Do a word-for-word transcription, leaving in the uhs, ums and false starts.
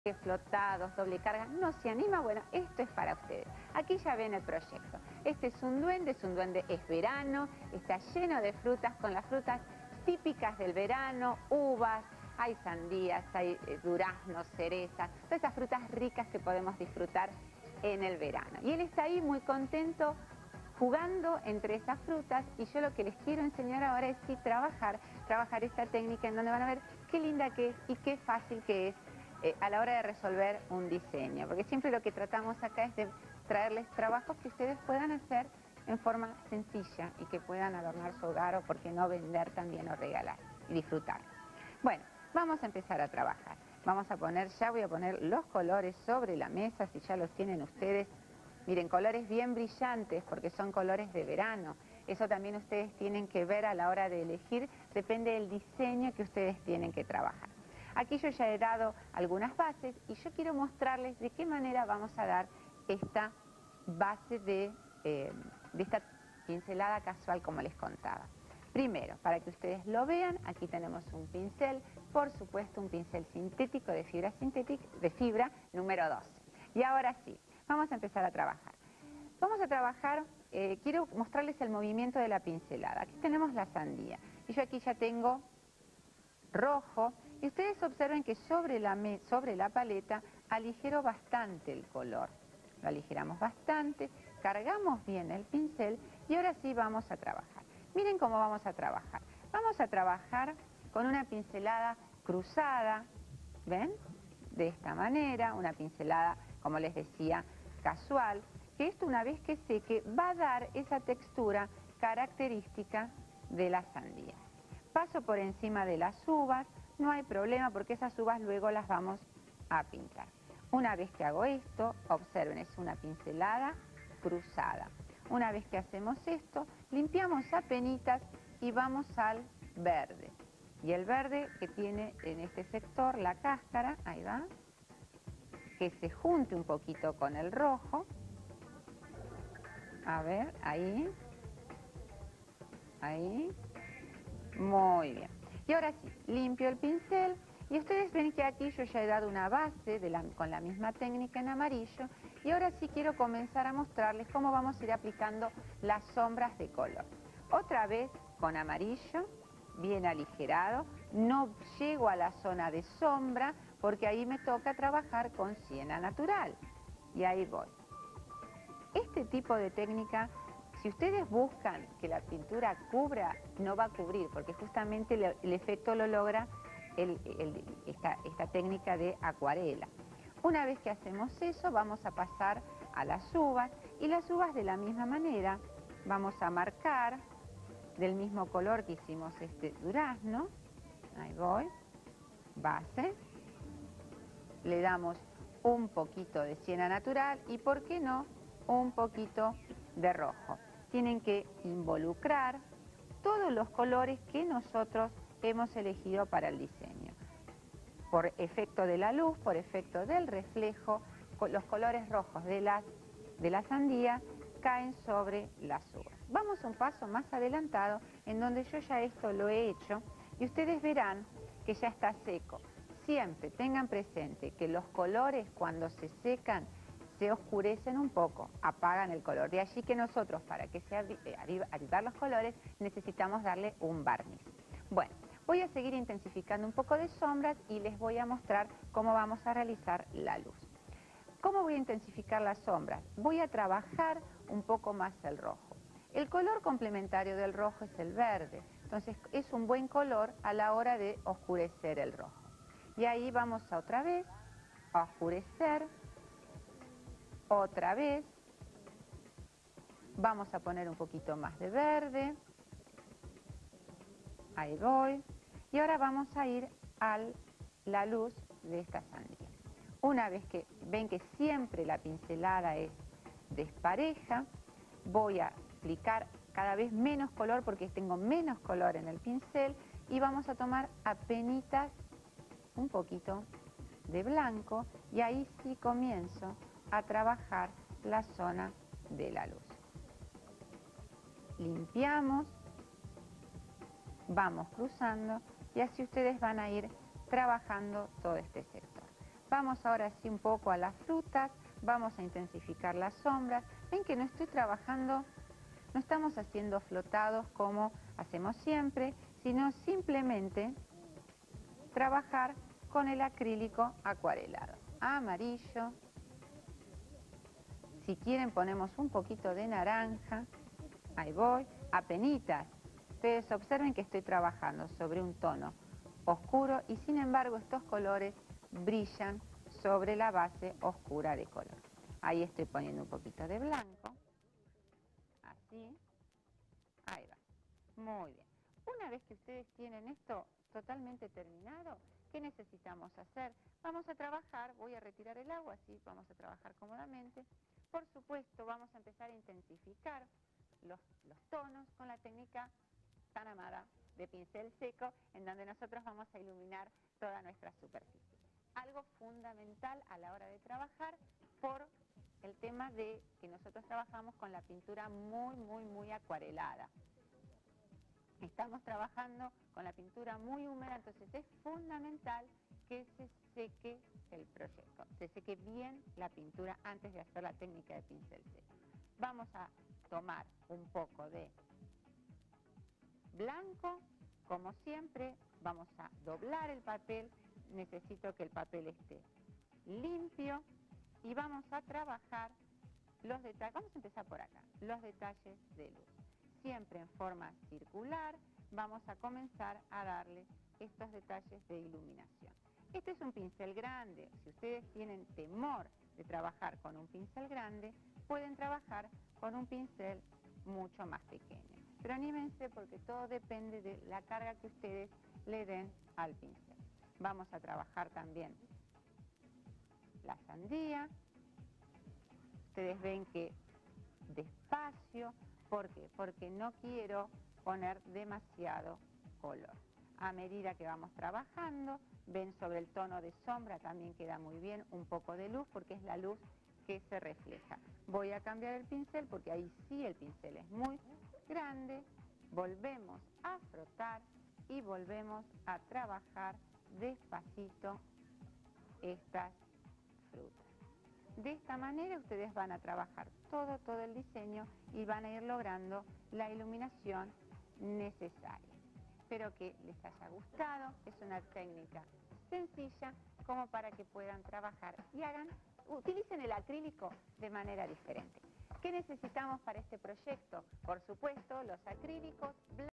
flotados, doble carga, no se anima, bueno, esto es para ustedes. Aquí ya ven el proyecto. Este es un duende, es un duende, es verano, está lleno de frutas, con las frutas típicas del verano, uvas, hay sandías, hay eh, duraznos, cerezas, todas esas frutas ricas que podemos disfrutar en el verano. Y él está ahí muy contento jugando entre esas frutas, y yo lo que les quiero enseñar ahora es sí trabajar, trabajar esta técnica en donde van a ver qué linda que es y qué fácil que es eh, a la hora de resolver un diseño, porque siempre lo que tratamos acá es de traerles trabajos que ustedes puedan hacer en forma sencilla y que puedan adornar su hogar o, por qué no, vender también o regalar y disfrutar. Bueno, vamos a empezar a trabajar. Vamos a poner, ya voy a poner los colores sobre la mesa, si ya los tienen ustedes. Miren, colores bien brillantes porque son colores de verano. Eso también ustedes tienen que ver a la hora de elegir, depende del diseño que ustedes tienen que trabajar. Aquí yo ya he dado algunas bases y yo quiero mostrarles de qué manera vamos a dar esta base de, eh, de esta pincelada casual como les contaba. Primero, para que ustedes lo vean, aquí tenemos un pincel, por supuesto un pincel sintético de fibra sintética, de fibra número doce. Y ahora sí, vamos a empezar a trabajar. Vamos a trabajar, eh, quiero mostrarles el movimiento de la pincelada. Aquí tenemos la sandía y yo aquí ya tengo rojo, y ustedes observen que sobre la, me, sobre la paleta aligero bastante el color. Lo aligeramos bastante, cargamos bien el pincel y ahora sí vamos a trabajar. Miren cómo vamos a trabajar. Vamos a trabajar con una pincelada cruzada, ¿ven? De esta manera, una pincelada, como les decía, casual, que esto una vez que seque va a dar esa textura característica de la sandía. Paso por encima de las uvas, no hay problema porque esas uvas luego las vamos a pintar. Una vez que hago esto, observen, es una pincelada cruzada. Una vez que hacemos esto, limpiamos apenitas y vamos al verde. Y el verde que tiene en este sector la cáscara, ahí va, que se junte un poquito con el rojo. A ver, ahí, ahí. Muy bien. Y ahora sí, limpio el pincel y ustedes ven que aquí yo ya he dado una base de la, con la misma técnica en amarillo, y ahora sí quiero comenzar a mostrarles cómo vamos a ir aplicando las sombras de color. Otra vez con amarillo, bien aligerado, no llego a la zona de sombra porque ahí me toca trabajar con siena natural. Y ahí voy. Este tipo de técnica, si ustedes buscan que la pintura cubra, no va a cubrir, porque justamente el, el efecto lo logra el, el, esta, esta técnica de acuarela. Una vez que hacemos eso, vamos a pasar a las uvas, y las uvas de la misma manera vamos a marcar del mismo color que hicimos este durazno. Ahí voy, base, le damos un poquito de siena natural y, ¿por qué no?, un poquito de rojo. Tienen que involucrar todos los colores que nosotros hemos elegido para el diseño. Por efecto de la luz, por efecto del reflejo, los colores rojos de, las, de la sandía caen sobre las uvas. Vamos un paso más adelantado en donde yo ya esto lo he hecho y ustedes verán que ya está seco. Siempre tengan presente que los colores, cuando se secan, se oscurecen un poco, apagan el color. De allí que nosotros, para que se avivar los colores, necesitamos darle un barniz. Bueno, voy a seguir intensificando un poco de sombras y les voy a mostrar cómo vamos a realizar la luz. ¿Cómo voy a intensificar las sombras? Voy a trabajar un poco más el rojo. El color complementario del rojo es el verde, entonces es un buen color a la hora de oscurecer el rojo. Y ahí vamos a otra vez a oscurecer. Otra vez, vamos a poner un poquito más de verde, ahí voy, y ahora vamos a ir a la luz de esta sandía. Una vez que ven que siempre la pincelada es despareja, voy a aplicar cada vez menos color porque tengo menos color en el pincel, y vamos a tomar apenitas un poquito de blanco, y ahí sí comienzo a trabajar la zona de la luz. Limpiamos, vamos cruzando y así ustedes van a ir trabajando todo este sector. Vamos ahora sí un poco a las frutas, vamos a intensificar las sombras. Ven que no estoy trabajando, no estamos haciendo flotados como hacemos siempre, sino simplemente trabajar con el acrílico acuarelado. Amarillo. Si quieren ponemos un poquito de naranja. Ahí voy, apenitas. Ustedes observen que estoy trabajando sobre un tono oscuro y sin embargo estos colores brillan sobre la base oscura de color. Ahí estoy poniendo un poquito de blanco. Así. Ahí va. Muy bien. Una vez que ustedes tienen esto totalmente terminado, ¿qué necesitamos hacer? Vamos a trabajar, voy a retirar el agua, así vamos a trabajar cómodamente. Por supuesto, vamos a empezar a intensificar los, los tonos con la técnica tan amada de pincel seco, en donde nosotros vamos a iluminar toda nuestra superficie. Algo fundamental a la hora de trabajar por el tema de que nosotros trabajamos con la pintura muy, muy, muy acuarelada. Estamos trabajando con la pintura muy húmeda, entonces es fundamental que se seque el proyecto, se seque bien la pintura antes de hacer la técnica de pincel seco. Vamos a tomar un poco de blanco, como siempre, vamos a doblar el papel, necesito que el papel esté limpio y vamos a trabajar los detalles, vamos a empezar por acá, los detalles de luz. Siempre en forma circular vamos a comenzar a darle estos detalles de iluminación. Este es un pincel grande, si ustedes tienen temor de trabajar con un pincel grande, pueden trabajar con un pincel mucho más pequeño. Pero anímense porque todo depende de la carga que ustedes le den al pincel. Vamos a trabajar también la sandía. Ustedes ven que despacio, ¿por qué? Porque no quiero poner demasiado color. A medida que vamos trabajando, ven sobre el tono de sombra también queda muy bien un poco de luz porque es la luz que se refleja. Voy a cambiar el pincel porque ahí sí el pincel es muy grande. Volvemos a frotar y volvemos a trabajar despacito estas frutas. De esta manera ustedes van a trabajar todo, todo el diseño y van a ir logrando la iluminación necesaria. Espero que les haya gustado, es una técnica sencilla como para que puedan trabajar y hagan, utilicen el acrílico de manera diferente. ¿Qué necesitamos para este proyecto? Por supuesto, los acrílicos blancos.